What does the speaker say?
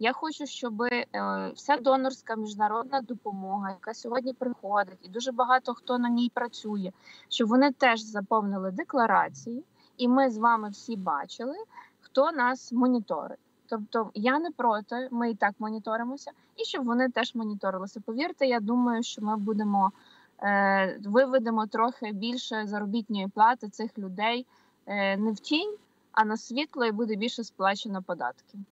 Я хочу, щоб вся донорська міжнародна допомога, яка сьогодні приходить, і дуже багато хто на ній працює, щоб вони теж заповнили декларації, і ми з вами всі бачили, хто нас моніторить. Тобто я не проти, ми і так моніторимося, і щоб вони теж моніторилися. Повірте, я думаю, що ми виведемо трохи більше заробітної плати цих людей не в тінь, а на світло, і буде більше сплачено податків.